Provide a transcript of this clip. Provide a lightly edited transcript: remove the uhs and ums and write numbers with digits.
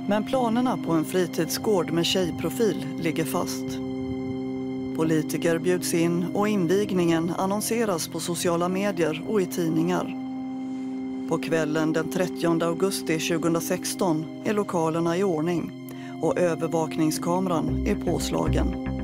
Men planerna på en fritidsgård med tjejprofil ligger fast. Politiker bjuds in och invigningen annonseras på sociala medier och i tidningar. På kvällen den 30 augusti 2016 är lokalerna i ordning och övervakningskameran är påslagen.